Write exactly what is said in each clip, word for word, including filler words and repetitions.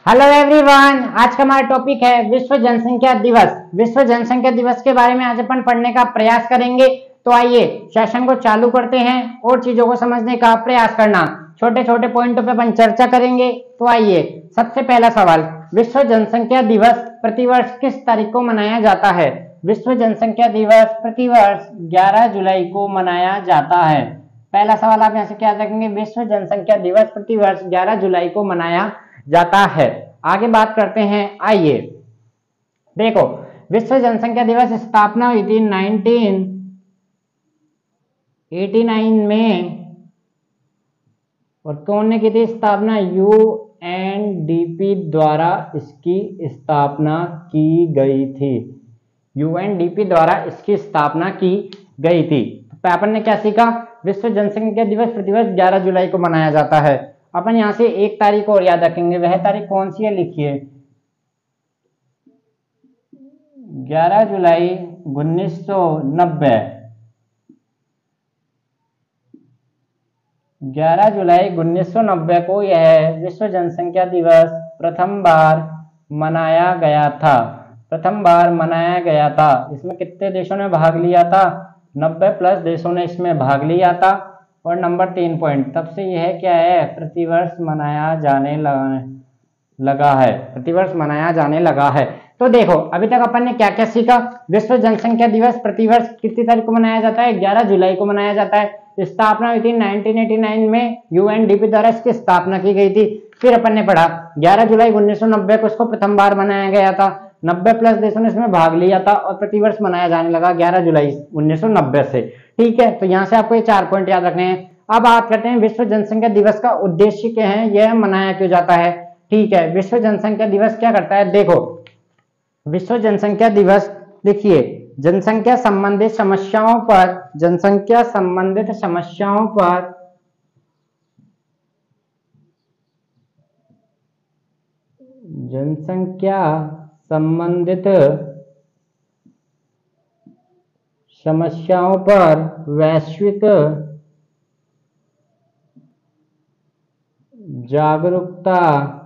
Hello everyone, आज का हमारा टॉपिक है विश्व जनसंख्या दिवस। विश्व जनसंख्या दिवस के बारे में आज अपन पढ़ने का प्रयास करेंगे। तो आइए सेशन को चालू करते हैं और चीजों को समझने का प्रयास करना। छोटे छोटे पॉइंटों पे अपन चर्चा करेंगे। तो आइए, सबसे पहला सवाल, विश्व जनसंख्या दिवस प्रतिवर्ष किस तारीख को मनाया जाता है? विश्व जनसंख्या दिवस प्रतिवर्ष ग्यारह जुलाई को मनाया जाता है। पहला सवाल आप यहाँ से क्या रखेंगे? विश्व जनसंख्या दिवस प्रतिवर्ष ग्यारह जुलाई को मनाया जाता है। आगे बात करते हैं। आइए देखो, विश्व जनसंख्या दिवस स्थापना हुई थी नाइनटीन एटी नाइन में, और कौन ने की थी स्थापना? यूएनडीपी द्वारा इसकी स्थापना की गई थी। यूएनडीपी द्वारा इसकी स्थापना की गई थी। तो अपन ने क्या सीखा? विश्व जनसंख्या दिवस प्रतिवर्ष ग्यारह जुलाई को मनाया जाता है। अपन यहां से एक तारीख और याद रखेंगे। वह तारीख कौन सी है? लिखिए, ग्यारह जुलाई उन्नीस सौ नब्बे। ग्यारह जुलाई उन्नीस सौ नब्बे को यह विश्व जनसंख्या दिवस प्रथम बार मनाया गया था। प्रथम बार मनाया गया था। इसमें कितने देशों ने भाग लिया था? नब्बे प्लस देशों ने इसमें भाग लिया था। और नंबर तीन पॉइंट, तब से यह क्या है? प्रतिवर्ष मनाया जाने लगा है। प्रतिवर्ष मनाया जाने लगा है। तो देखो, अभी तक अपन ने क्या क्या सीखा? विश्व जनसंख्या दिवस प्रतिवर्ष कितनी तारीख को मनाया जाता है? ग्यारह जुलाई को मनाया जाता है। स्थापना हुई थी नाइनटीन एटी नाइन में, यूएनडीपी द्वारा इसकी स्थापना की गई थी। फिर अपन ने पढ़ा ग्यारह जुलाई उन्नीस सौ नब्बे को इसको प्रथम बार मनाया गया था। नब्बे प्लस देशों ने इसमें भाग लिया था और प्रतिवर्ष मनाया जाने लगा ग्यारह जुलाई उन्नीस सौ नब्बे से। ठीक है, तो यहाँ से आपको ये चार पॉइंट याद रखने हैं। अब बात करते हैं विश्व जनसंख्या दिवस का उद्देश्य क्या है, यह मनाया क्यों जाता है। ठीक है, विश्व जनसंख्या दिवस क्या करता है? देखो, विश्व जनसंख्या दिवस लिखिए, जनसंख्या संबंधित समस्याओं पर जनसंख्या संबंधित समस्याओं पर जनसंख्या संबंधित समस्याओं पर वैश्विक जागरूकता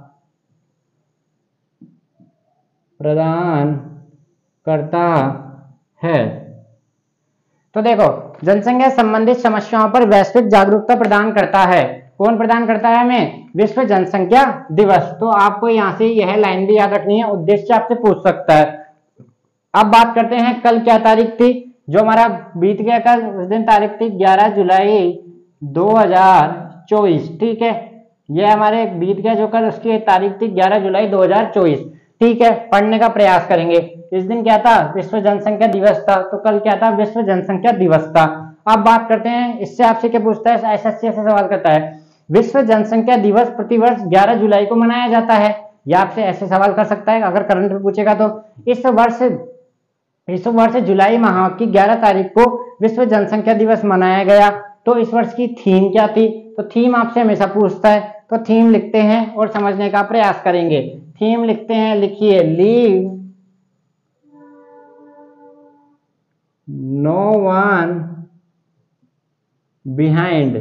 प्रदान करता है। तो देखो, जनसंख्या संबंधित समस्याओं पर वैश्विक जागरूकता प्रदान करता है। कौन प्रदान करता है हमें? विश्व जनसंख्या दिवस। तो आपको यहाँ से यह लाइन भी याद रखनी है, उद्देश्य आपसे पूछ सकता है। अब बात करते हैं, कल क्या तारीख थी जो हमारा बीत गया? कल उस दिन तारीख थी ग्यारह जुलाई दो हजार चौबीस। ठीक है, यह हमारे बीत गया जो कल, उसकी तारीख थी ग्यारह जुलाई दो हजार चौबीस। ठीक है, पढ़ने का प्रयास करेंगे। इस दिन क्या था? विश्व जनसंख्या दिवस था। तो कल क्या था? विश्व जनसंख्या दिवस था। अब बात करते हैं, इससे आपसे क्या पूछता है? एसएससी ऐसे सवाल करता है, विश्व जनसंख्या दिवस प्रतिवर्ष ग्यारह जुलाई को मनाया जाता है। यह आपसे ऐसे सवाल कर सकता है अगर करंट में पूछेगा तो। इस वर्ष इस वर्ष जुलाई माह की ग्यारह तारीख को विश्व जनसंख्या दिवस मनाया गया। तो इस वर्ष की थीम क्या थी? तो थीम आपसे हमेशा पूछता है, तो थीम लिखते हैं और समझने का प्रयास करेंगे। थीम लिखते हैं, लिखिए, leave no one behind,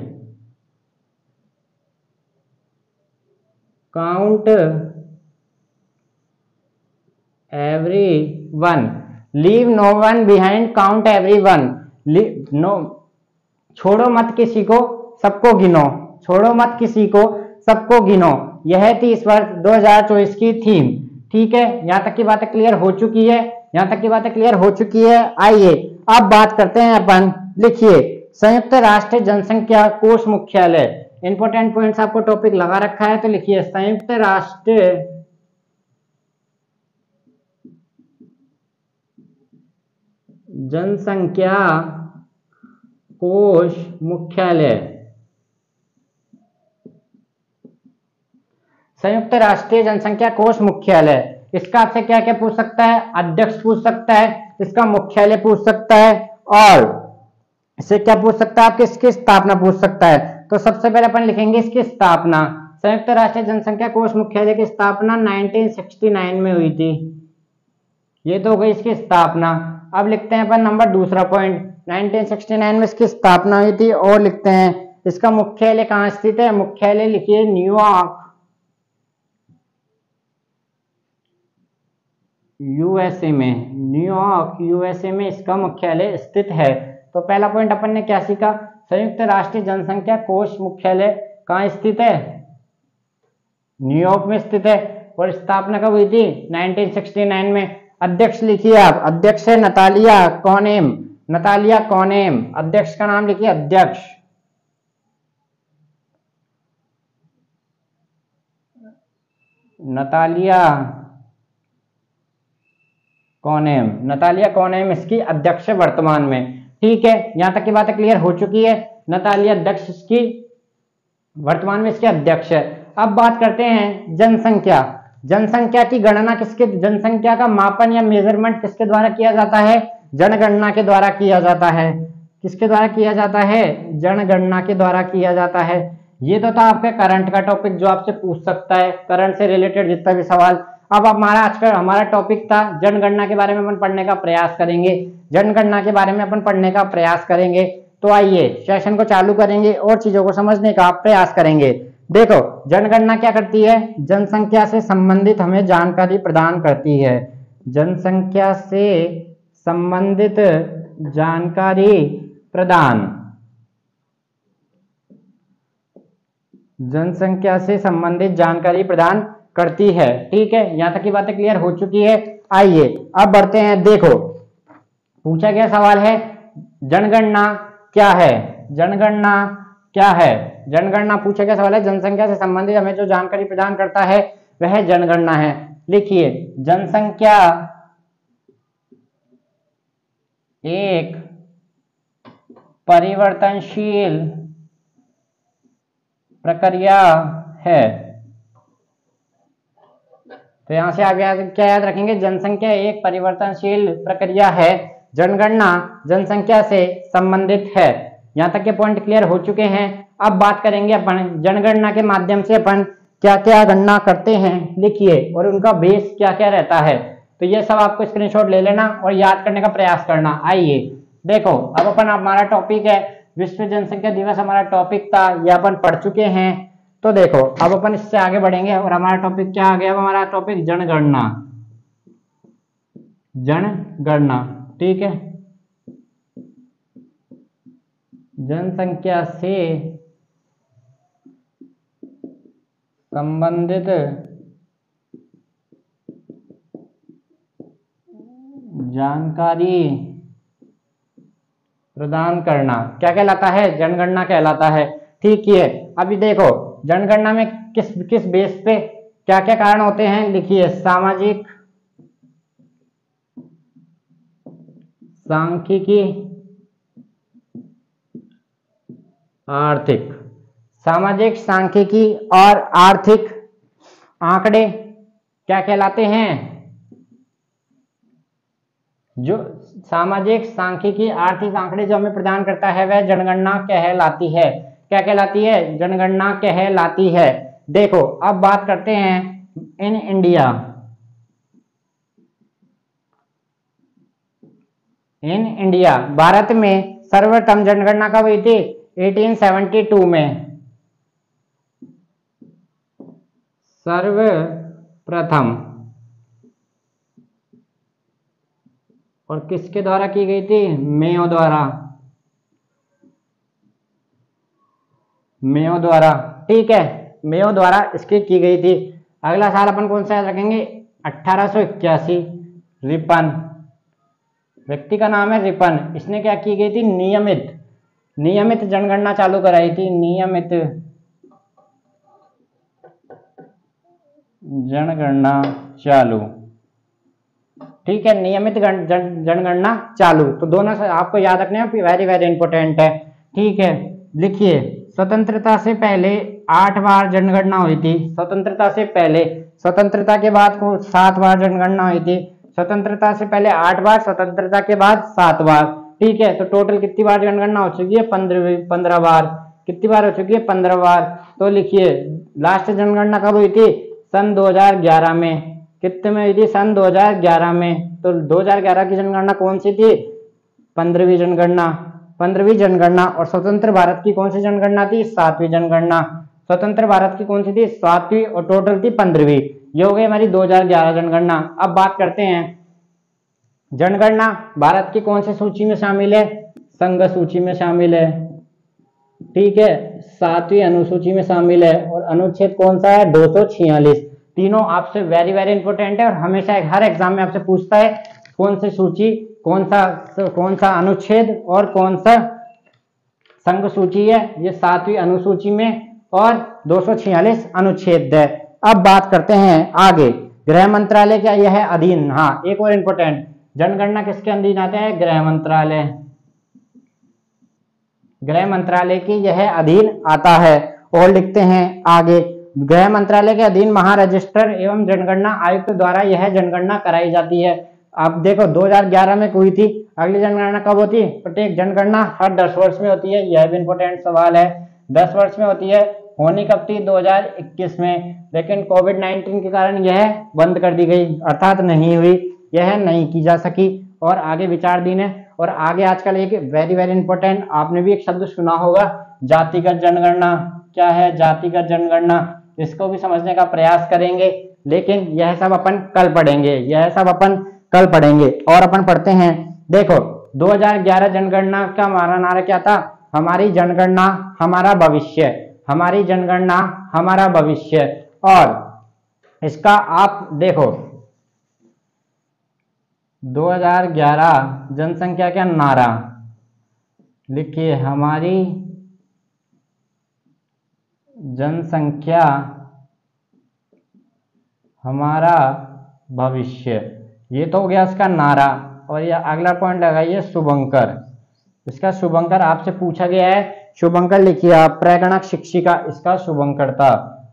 count every one. Leave no one behind, count every one. No, छोड़ो मत किसी को, सबको गिनो। छोड़ो मत किसी को, सबको गिनो। यह थी इस वर्ष दो हजार चौबीस की थीम। ठीक है, यहां तक की बातें क्लियर हो चुकी है। यहां तक की बातें क्लियर हो चुकी है। आइए अब बात करते हैं अपन। लिखिए, संयुक्त राष्ट्र जनसंख्या कोष मुख्यालय। इंपोर्टेंट पॉइंट्स आपको टॉपिक लगा रखा है, तो लिखिए, संयुक्त राष्ट्र जनसंख्या कोष मुख्यालय। संयुक्त राष्ट्रीय जनसंख्या कोष मुख्यालय, इसका आपसे क्या क्या पूछ सकता है? अध्यक्ष पूछ सकता है, इसका मुख्यालय पूछ सकता है, और इससे क्या पूछ सकता है? आपकी इसकी स्थापना पूछ सकता है। तो सबसे पहले अपन लिखेंगे इसकी स्थापना। संयुक्त राष्ट्रीय जनसंख्या कोष मुख्यालय की स्थापना नाइनटीन सिक्सटी नाइन में हुई थी। ये तो हो गई इसकी स्थापना। अब लिखते हैं अपन नंबर दूसरा पॉइंट, नाइनटीन सिक्सटी नाइन में इसकी स्थापना हुई थी। और लिखते हैं इसका मुख्यालय कहाँ स्थित है? मुख्यालय लिखिए न्यूयॉर्क, यूएसए में, न्यूयॉर्क यूएसए में इसका मुख्यालय स्थित है। तो पहला पॉइंट अपन ने क्या सीखा, संयुक्त राष्ट्र जनसंख्या कोष मुख्यालय कहाँ स्थित है, न्यूयॉर्क में स्थित है। और स्थापना कब हुई थी, नाइनटीन सिक्सटी नाइन में। अध्यक्ष लिखिए आप, अध्यक्ष है नतालिया कॉनेम, नतालिया कॉनेम, अध्यक्ष का नाम लिखिए, अध्यक्ष नतालिया कॉनेम, नतालिया कॉनेम इसकी अध्यक्ष है वर्तमान में। ठीक है, यहां तक की बातें क्लियर हो चुकी है। नतालिया अध्यक्ष इसकी वर्तमान में इसके अध्यक्ष है। अब बात करते हैं जनसंख्या। जनसंख्या की गणना किसके, जनसंख्या का मापन या मेजरमेंट किसके द्वारा किया जाता है, जनगणना के द्वारा किया जाता है। किसके द्वारा किया जाता है, जनगणना के द्वारा किया जाता है। ये तो था आपके करंट का टॉपिक जो आपसे पूछ सकता है, करंट से रिलेटेड जितना भी सवाल। अब हमारा आज का हमारा टॉपिक था जनगणना के बारे में अपन पढ़ने का प्रयास करेंगे, जनगणना के बारे में अपन पढ़ने का प्रयास करेंगे। तो आइए सेशन को चालू करेंगे और चीजों को समझने का प्रयास करेंगे। देखो जनगणना क्या करती है, जनसंख्या से संबंधित हमें जानकारी प्रदान करती है, जनसंख्या से संबंधित जानकारी प्रदान, जनसंख्या से संबंधित जानकारी प्रदान करती है। ठीक है, यहां तक की बातें क्लियर हो चुकी है। आइए अब बढ़ते हैं। देखो पूछा गया सवाल है जनगणना क्या है, जनगणना क्या है, जनगणना पूछा गया सवाल है, जनसंख्या से संबंधित हमें जो जानकारी प्रदान करता है वह जनगणना है। लिखिए, जनसंख्या एक परिवर्तनशील प्रक्रिया है। तो यहां से आप क्या याद रखेंगे, जनसंख्या एक परिवर्तनशील प्रक्रिया है, जनगणना जनसंख्या से संबंधित है। यहां तक के पॉइंट क्लियर हो चुके हैं। अब बात करेंगे अपन जनगणना के माध्यम से अपन क्या क्या गणना करते हैं, लिखिए, और उनका बेस क्या क्या रहता है। तो ये सब आपको स्क्रीनशॉट ले लेना और याद करने का प्रयास करना। आइए देखो, अब अपन हमारा टॉपिक है विश्व जनसंख्या दिवस, हमारा टॉपिक था, यह अपन पढ़ चुके हैं। तो देखो अब अपन इससे आगे बढ़ेंगे और हमारा टॉपिक क्या आ गया, अब हमारा टॉपिक जनगणना, जनगणना। ठीक है, जनसंख्या से संबंधित जानकारी प्रदान करना क्या कहलाता है, जनगणना कहलाता है। ठीक है, अभी देखो जनगणना में किस किस बेस पे क्या क्या कारण होते हैं, लिखिए, सामाजिक, सांख्यिकी, आर्थिक, सामाजिक, सांख्यिकी और आर्थिक आंकड़े क्या कहलाते हैं, जो सामाजिक, सांख्यिकी, आर्थिक आंकड़े जो हमें प्रदान करता है वह जनगणना कहलाती है। क्या कहलाती है, जनगणना कहलाती है। देखो अब बात करते हैं इन इंडिया, इन इंडिया, भारत में सर्वप्रथम जनगणना कब हुई थी, अठारह सौ बहत्तर में, सर्वप्रथम, और किसके द्वारा की गई थी, मेयो द्वारा, मेयो द्वारा। ठीक है, मेयो द्वारा इसकी की गई थी। अगला साल अपन कौन सा याद रखेंगे, अठारह सौ इक्यासी, रिपन, व्यक्ति का नाम है रिपन, इसने क्या की गई थी, नियमित, नियमित जनगणना चालू कराई थी, नियमित जनगणना चालू। ठीक है, नियमित जनगणना चालू। तो दोनों से आपको याद रखना है, वेरी वेरी इंपॉर्टेंट है। ठीक है, लिखिए, स्वतंत्रता से पहले आठ बार जनगणना हुई थी, स्वतंत्रता से पहले, स्वतंत्रता के बाद को सात बार जनगणना हुई थी, स्वतंत्रता से पहले आठ बार, स्वतंत्रता के बाद सात बार। ठीक है, तो टोटल कितनी बार जनगणना हो चुकी है, पंद्रह पंद्रह बार। कितनी बार हो चुकी है, पंद्रह बार। तो लिखिए, लास्ट जनगणना कब हुई थी, सन दो हज़ार ग्यारह में। कितने में हुई थी, सन दो हज़ार ग्यारह में। तो दो हज़ार ग्यारह की जनगणना कौन सी थी, पंद्रहवीं जनगणना, पंद्रहवीं जनगणना। और स्वतंत्र भारत की कौन सी जनगणना थी, सातवीं जनगणना। स्वतंत्र भारत की कौन सी थी, सातवीं, और टोटल थी पंद्रहवीं। ये हो गई हमारी दो हजार ग्यारह जनगणना। अब बात करते हैं जनगणना भारत की कौन सी सूची में शामिल है, संघ सूची में शामिल है, ठीक है, सातवीं अनुसूची में शामिल है, और अनुच्छेद कौन सा है, दो सौ छियालीस। तीनों आपसे वेरी वेरी इंपॉर्टेंट है और हमेशा हर एग्जाम में आपसे पूछता है कौन सी सूची, कौन सा कौन सा अनुच्छेद और कौन सा संघ सूची है। ये सातवीं अनुसूची में और दो सौ छियालीस अनुच्छेद है। अब बात करते हैं आगे, गृह मंत्रालय क्या यह है अधीन, हाँ एक और इंपॉर्टेंट, जनगणना किसके अधीन आता है, गृह मंत्रालय, गृह मंत्रालय की यह अधीन आता है। और लिखते हैं आगे, गृह मंत्रालय के अधीन महारजिस्टर एवं जनगणना आयुक्त द्वारा यह जनगणना कराई जाती है। आप देखो दो हजार ग्यारह में हुई थी, अगली जनगणना कब होती है, प्रत्येक जनगणना हर दस वर्ष में होती है, यह भी इंपॉर्टेंट सवाल है, दस वर्ष में होती है, होनी कब थी, दो हजार इक्कीस में, लेकिन कोविड नाइन्टीन के कारण यह बंद कर दी गई, अर्थात नहीं हुई, यह नहीं की जा सकी। और आगे विचाराधीन है। और आगे आजकल एक वेरी वेरी इंपॉर्टेंट, आपने भी एक शब्द सुना होगा, जातिगत जनगणना, क्या है जातिगत जनगणना, इसको भी समझने का प्रयास करेंगे, लेकिन यह सब अपन कल पढ़ेंगे, यह सब अपन कल पढ़ेंगे। और अपन पढ़ते हैं, देखो दो हजार ग्यारह जनगणना का हमारा नारा क्या था, हमारी जनगणना हमारा भविष्य, हमारी जनगणना हमारा भविष्य। और इसका आप देखो दो हजार ग्यारह जनसंख्या का नारा लिखिए, हमारी जनसंख्या हमारा भविष्य, ये तो हो गया इसका नारा। और ये अगला पॉइंट लगाइए शुभंकर, इसका शुभंकर आपसे पूछा गया है, शुभंकर लिखिए आप, प्रगणक शिक्षिका, इसका शुभंकर था,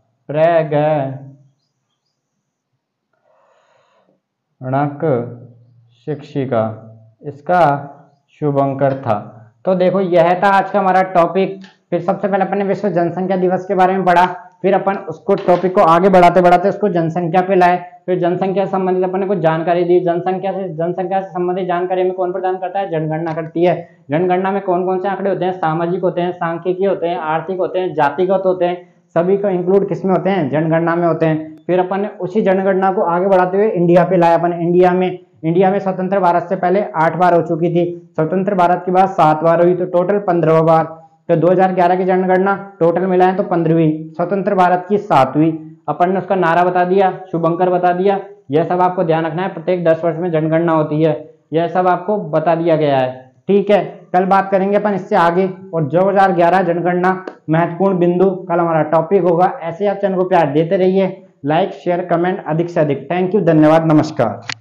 प्रगणक शिक्षिका, इसका शुभंकर था। तो देखो यह था आज का हमारा टॉपिक। फिर सबसे पहले अपन ने विश्व जनसंख्या दिवस के बारे में पढ़ा, फिर अपन उसको टॉपिक को आगे बढ़ाते बढ़ाते उसको जनसंख्या पे लाए, फिर जनसंख्या से संबंधित अपन ने कुछ जानकारी दी। जनसंख्या से जनसंख्या से संबंधित जानकारी में कौन प्रदान करता है, जनगणना करती है। जनगणना में कौन कौन से आंकड़े होते हैं, सामाजिक होते हैं, सांख्यिकी होते हैं, आर्थिक होते हैं, जातिगत होते हैं, सभी को इंक्लूड किसमें होते हैं, जनगणना में होते हैं। फिर अपन ने उसी जनगणना को आगे बढ़ाते हुए इंडिया पे लाया। अपन इंडिया में इंडिया में स्वतंत्र भारत से पहले आठ बार हो चुकी थी, स्वतंत्र भारत के बाद सात बार हुई, तो टोटल पंद्रह बार। तो दो हजार ग्यारह की जनगणना टोटल मिलाएं तो पंद्रहवीं, स्वतंत्र भारत की सातवीं। अपन ने उसका नारा बता दिया, शुभंकर बता दिया, यह सब आपको ध्यान रखना है, प्रत्येक दस वर्ष में जनगणना होती है, यह सब आपको बता दिया गया है, ठीक है। कल बात करेंगे अपन इससे आगे, और दो हजार ग्यारह जनगणना महत्वपूर्ण बिंदु कल हमारा टॉपिक होगा। ऐसे आप चैनल को प्यार देते रहिए, लाइक शेयर कमेंट अधिक से अधिक। थैंक यू, धन्यवाद, नमस्कार।